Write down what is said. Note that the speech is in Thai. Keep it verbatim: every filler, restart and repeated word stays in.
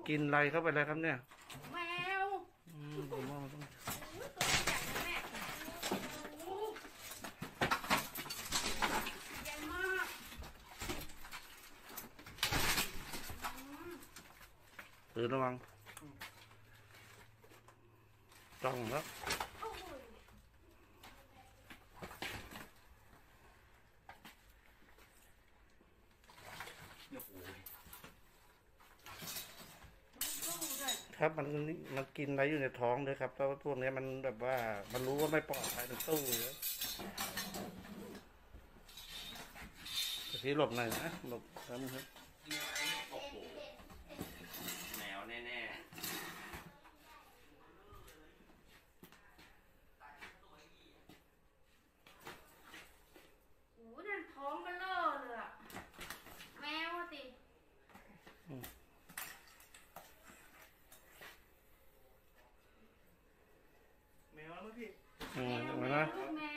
กินอะไรเข้าไปแล้วครับเนี่ยแมวอืมผมว่ามันต้องตัวใหญ่นะแม่ใหญ่มากตื่นระวังจ้องแล้วครับมันมันกินอะไรอยู่ในท้องด้วยครับเพราะว่าพวกนี้มันแบบว่ามันรู้ว่าไม่ปลอดภัยมันสู้เลยที่หลบหน่อยนะหลบครับครับโอ้โหแมวแน่โอ้นั่นท้องเบลอเลยอะแมวอะสิๆแมวแล้วพี่อืมแมวเห็นไหมแมนะวลูกแมว